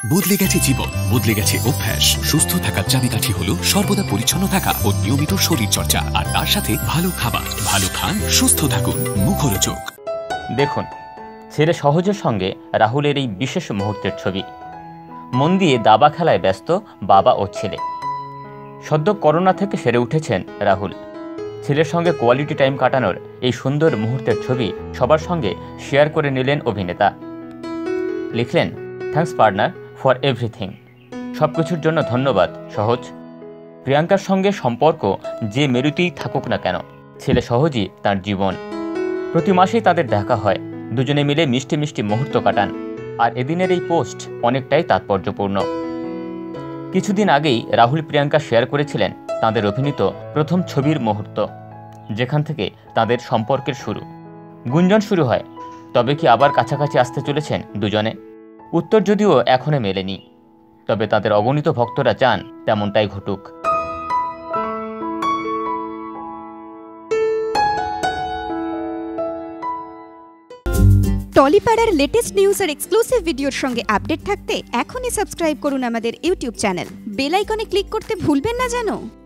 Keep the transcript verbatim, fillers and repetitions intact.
বদলে গেছে জীবন, বদলে গেছে অভ্যাস। সুস্থ থাকার চাবিকাঠি হলো সর্বদা পরিচ্ছন্ন থাকা ও নিয়মিত শরীর চর্চা, আর তার সাথে ভালো খাবার। ভালো খান, সুস্থ থাকুন। মুখরোচক। দেখুন, ছেলে সহজের সঙ্গে রাহুলের এই বিশেষ মুহূর্তের ছবি। মন দিয়ে দাবা খেলায় ব্যস্ত বাবা ও ছেলে। সদ্য করোনা থেকে সেরে উঠেছেন রাহুল। ছেলের সঙ্গে কোয়ালিটি টাইম কাটানোর এই সুন্দর মুহূর্তের ছবি সবার সঙ্গে শেয়ার করে নিলেন অভিনেতা। লিখলেন, থ্যাঙ্কস পার্টনার ফর এভরিথিং। সব কিছুর জন্য ধন্যবাদ সহজ। প্রিয়াঙ্কার সঙ্গে সম্পর্ক যে মেরুতেই থাকুক না কেন, ছেলে সহজই তার জীবন। প্রতি মাসেই তাদের দেখা হয়, দুজনে মিলে মিষ্টি মিষ্টি মুহূর্ত কাটান। আর এদিনের এই পোস্ট অনেকটাই তাৎপর্যপূর্ণ। কিছুদিন আগেই রাহুল প্রিয়াঙ্কা শেয়ার করেছিলেন তাঁদের অভিনীত প্রথম ছবির মুহূর্ত, যেখান থেকে তাদের সম্পর্কের শুরু। গুঞ্জন শুরু হয়, তবে কি আবার কাছাকাছি আসতে চলেছেন দুজনে? উত্তর যদিও এখনো মেলেনি, তবে তাদের অগণিত ভক্তরা চান তেমনটাই ঘটুক। টলিপাড়ার লেটেস্ট নিউজ আর এক্সক্লুসিভ ভিডিওর সঙ্গে আপডেট থাকতে এখনই সাবস্ক্রাইব করুন আমাদের ইউটিউব চ্যানেল। বেল আইকনে ক্লিক করতে ভুলবেন না যেন।